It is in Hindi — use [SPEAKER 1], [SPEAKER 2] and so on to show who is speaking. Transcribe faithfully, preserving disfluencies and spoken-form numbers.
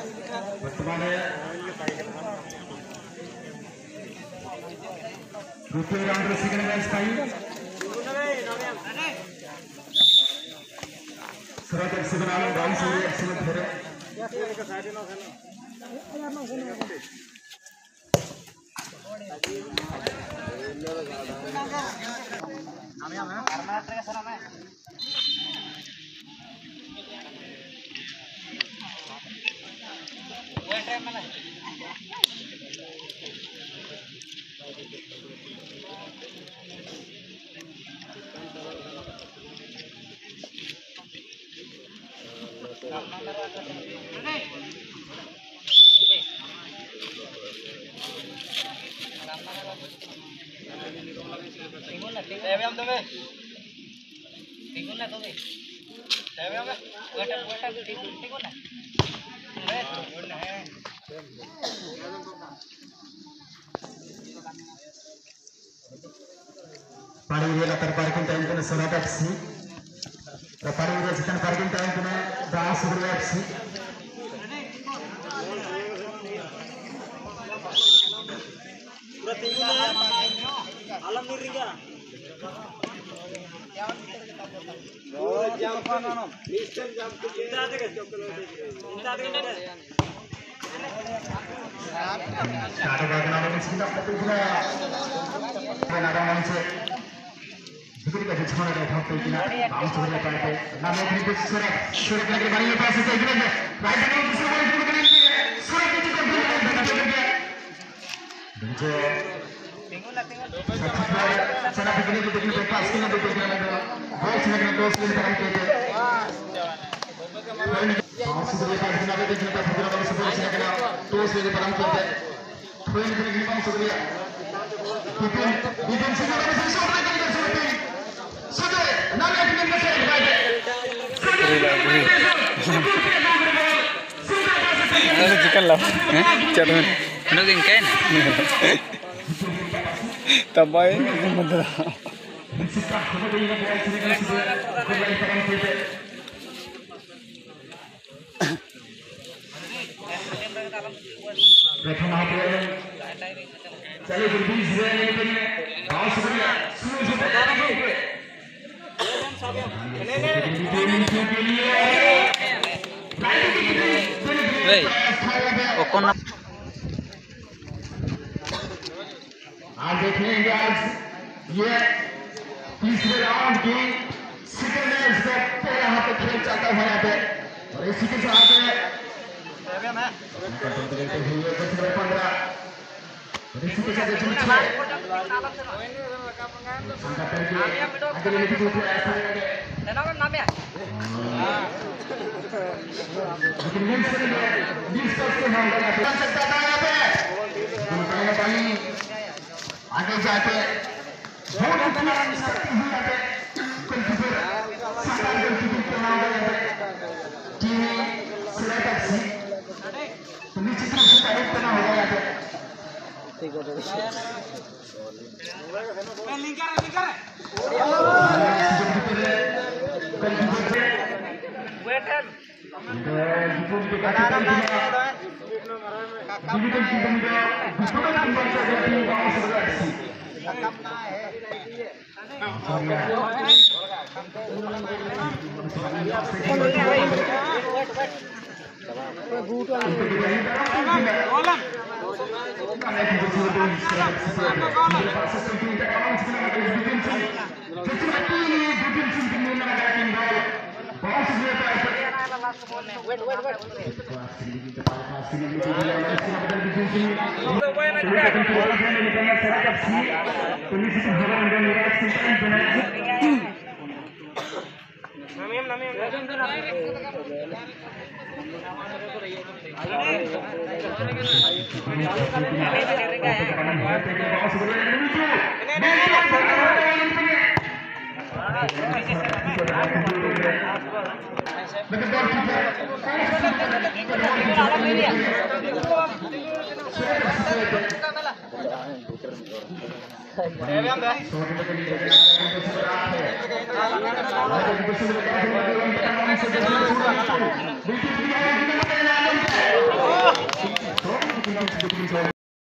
[SPEAKER 1] वर्तमान द्वितीय राउंड सेकंड मैच टाइम सुरत एक्सीबन आलो डाउन से एक्सीबन फेरे पाड़ी वेला तर पार्किंग टाइम कने सोनाटा एफसी पाड़ी वेला चिकन पार्किंग टाइम कने दास सुब्रया एफसी पूरा तीन आलम निरिंगा ओ जाम पानानो मिस्टर जाम चिंता दे चिंता दे ada bagaimana sih kita juga ada orang sih begitu kita cuma ada hal itu kita tahu sudah apa itu nama itu surat surat lagi banyak pas itu juga baik itu surat itu kan surat itu juga banyak juga begitu sana begini begini pas kita begini ada harus lagi terus kita kan kita Kalau sudah lepas kita ada kita sudah kalau sudah sini kita terus lagi perang kita. Poin kita ini bang sudah. Kita kita sudah ada sudah lagi kita sudah. Sudah, nama kita kita sudah ada. Sudah chicken lah. Chalo. Ano din kain? Tabay mandala. प्रथम आते हैं चलिए बीस रन के लिए बहुत शुक्रिया सूरज बताना चाहिए भाई वो कौन आज देखेंगे आज ये तीसरे राउंड की सेकंड मैच का यहाँ पे खेल चलता हुआ यहाँ पे और इसी के साथ आगे जाते ठीक है लिंकर लिंकर वेटन Wait, wait, wait. Thank you. Begitu begitu